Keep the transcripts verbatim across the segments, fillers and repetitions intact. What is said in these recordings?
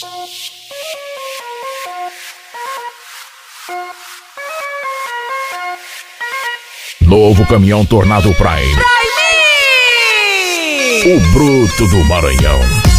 Novo caminhão Tornado Prime. Prime! O bruto do Maranhão.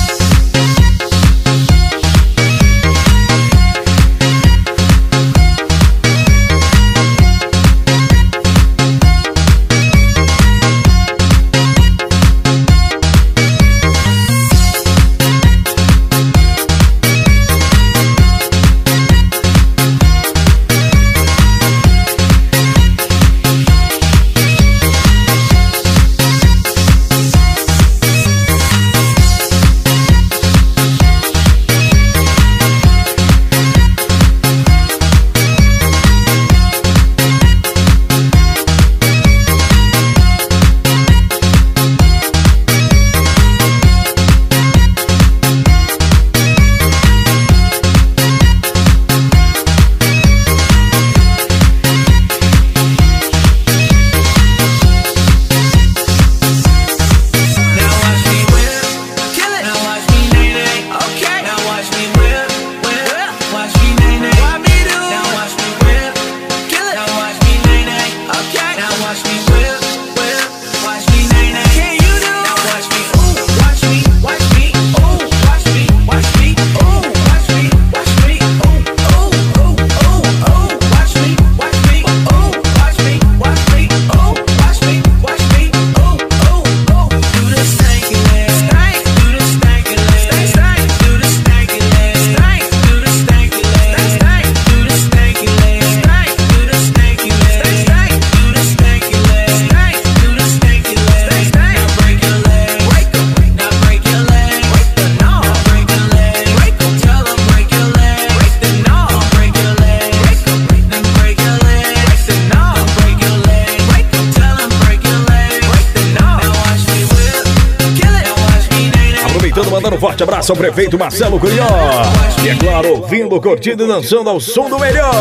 Mandando um forte abraço ao prefeito Marcelo Cunhó. E é claro, ouvindo, curtindo e dançando ao som do melhor.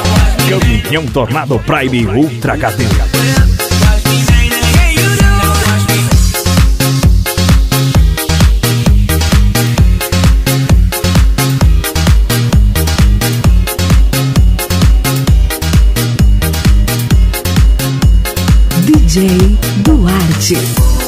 Caminhão Tornado Prime Ultra H D. D J Duarth.